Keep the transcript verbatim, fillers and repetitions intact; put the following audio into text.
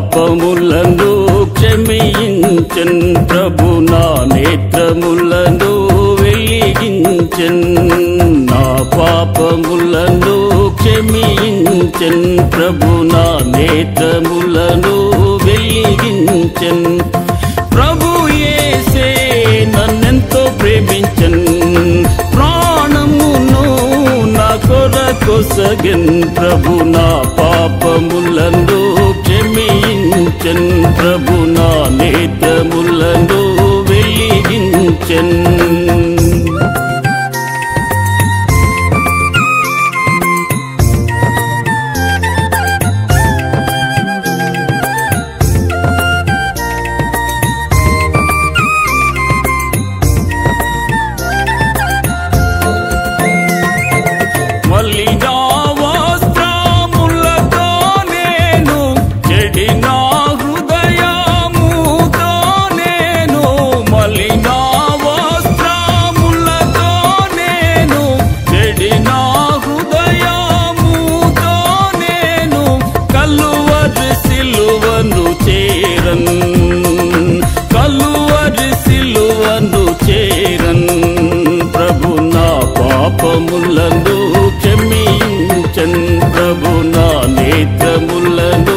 పాపములను క్షమించెన్ ప్రభు నా నేత్రములను వెలిగించెన్ నా పాపములను క్షమించెన్ ప్రభు నా నేత్రములను వెలిగించెన్ ప్రభు యేసే నన్నెంతో ప్రేమించెన్ ప్రాణమును నా కొరకొసగెన్ ప్రభు నా పాపములను క్షమించెన్ ప్రభు నా నేత్రములను వెలిగించెన్ కలువరి సిలువను చేరన్ ప్రభు నా పాపములను క్షమించెన్ ప్రభు నా నేత్రములను